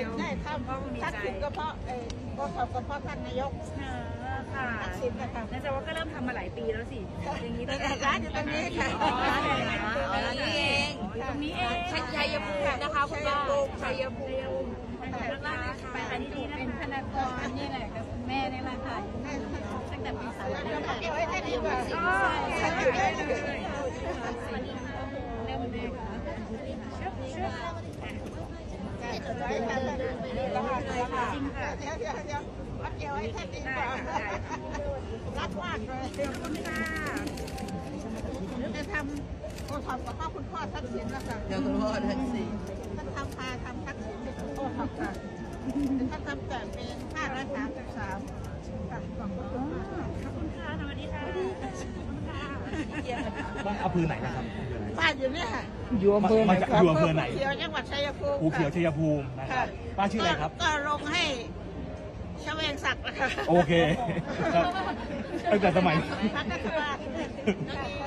ได้ทำทักษิณก็เพราะก็ขอบก็เพราะท่านนายกค่ะทักษิณนะคะนั่นแปลว่าก็เริ่มทำมาหลายปีแล้วสิอย่างนี้ร้านอยู่ตรงนี้ค่ะตรงนี้เองตรงนี้เองชัยภูมินะคะคุณป้าชัยภูมิไปอันนี้ดีนะเป็นธนากรนี่แหละกับแม่นี่แหละค่ะตั้งแต่ปี30 เก็บไว้ให้ดีกว่าฉันอยู่ได้เลยเริ่มเลยจริงค่ะเดี๋ยววัดเอวให้ท่านดีกว่ารักมากเลยขอบคุณค่ะจะทำโอทำกับพ่อคุณพ่อทักษิณนะคะเดี๋ยวคุณพ่อทักษิณท่านทำทักษิณเป็นโอทำค่ะท่านทำแต่เป็น533ค่ะขอบคุณค่ะสวัสดีค่ะบ้านอำเภอไหนนะครับบ้านอยู่เนี่ยค่ะอยู่อำเภอไหนอยู่อำเภอไหนเขียวจังหวัดชัยภูมิภูเขียวชัยภูมินะครับป้าชื่ออะไรครับก็ลงให้ชเวงศักดิ์นะคะโอเคตั้งแต่สมัยพักก็คือว่า